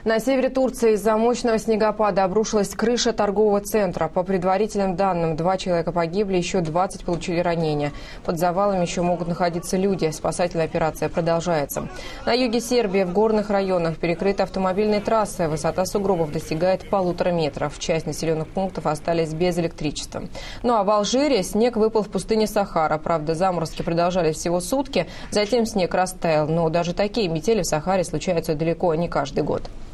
На севере Турции из-за мощного снегопада обрушилась крыша торгового центра. По предварительным данным, 2 человека погибли, еще 20 получили ранения. Под завалами еще могут находиться люди. Спасательная операция продолжается. На юге Сербии в горных районах перекрыты автомобильные трассы. Высота сугробов достигает 1,5 метров. Часть населенных пунктов остались без электричества. Ну а в Алжире снег выпал в пустыне Сахара. Правда, заморозки продолжались всего сутки. Затем снег растаял. Но даже такие метели в Сахаре случаются далеко не каждый год.